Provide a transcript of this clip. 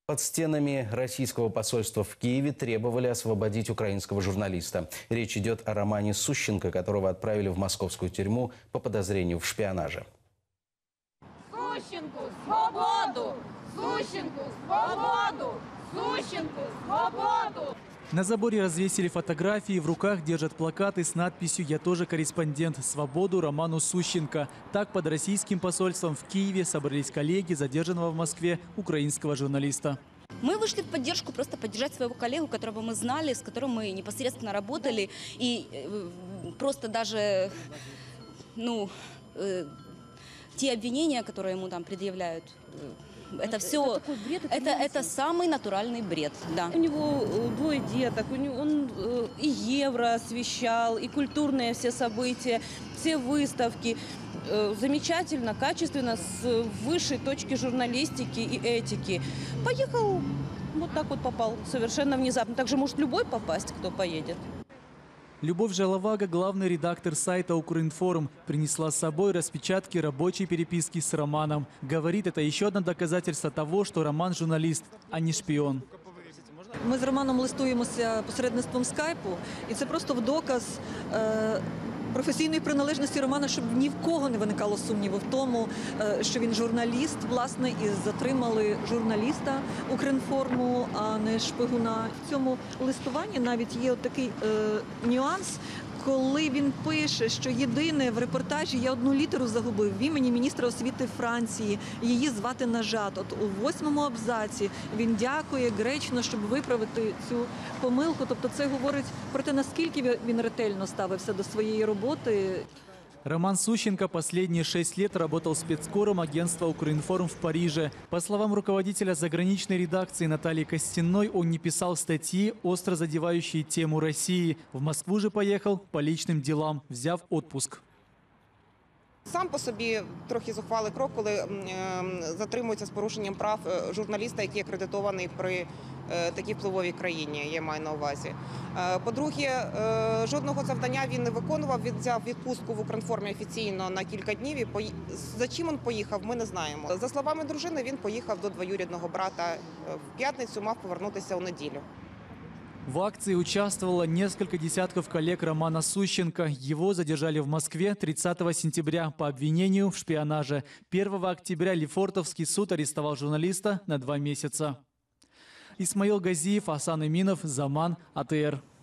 Под стенами российского посольства в Киеве требовали освободить украинского журналиста. Речь идет о Романе Сущенко, которого отправили в московскую тюрьму по подозрению в шпионаже. Сущенку свободу! Сущенку свободу! Сущенку свободу! На заборе развесили фотографии, в руках держат плакаты с надписью «Я тоже корреспондент. Свободу Роману Сущенко». Так под российским посольством в Киеве собрались коллеги задержанного в Москве украинского журналиста. Мы вышли в поддержку, просто поддержать своего коллегу, которого мы знали, с которым мы непосредственно работали. И просто даже, те обвинения, которые ему там предъявляют, это все, это самый натуральный бред, да. У него двое деток, он и Евро освещал, и культурные все события, все выставки. Замечательно, качественно, с высшей точки журналистики и этики. Поехал, вот так вот попал, совершенно внезапно. Так же может любой попасть, кто поедет. Любовь Жаловага, главный редактор сайта «Укринформ», принесла с собой распечатки рабочей переписки с Романом. Говорит, это еще одно доказательство того, что Роман журналист, а не шпион. Ми з Романом листуємося посередництвом скайпу, і це просто в доказ професійної приналежності Романа, щоб ні в кого не виникало сумніву в тому, що він журналіст, власне, і затримали журналіста Укрінформу, а не шпигуна. В цьому листуванні навіть є такий нюанс, коли він пише, що єдине в репортажі я одну літеру загубив в імені міністра освіти Франції, її звати Нажат. От у 8-му абзаці він дякує гречно, щоб виправити цю помилку. Тобто це говорить про те, наскільки він ретельно ставився до своєї роботи. Роман Сущенко последние 6 лет работал спецкором агентства «Укринформ» в Париже. По словам руководителя заграничной редакции Натальи Костяной, он не писал статьи, остро задевающие тему России. В Москву же поехал по личным делам, взяв отпуск. Сам по собі трохи зухвалий крок, коли затримується з порушенням прав журналіста, який акредитований при такій впливовій країні, я маю на увазі. По-друге, жодного завдання він не виконував, він взяв відпустку в Укрінформі офіційно на кілька днів. І за чим він поїхав, ми не знаємо. За словами дружини, він поїхав до двоюрідного брата в п'ятницю, мав повернутися у неділю. В акции участвовало несколько десятков коллег Романа Сущенко. Его задержали в Москве 30 сентября по обвинению в шпионаже. 1 октября Лефортовский суд арестовал журналиста на 2 месяца. Исмаил Газиев, Асан Иминов, Заман, АТР.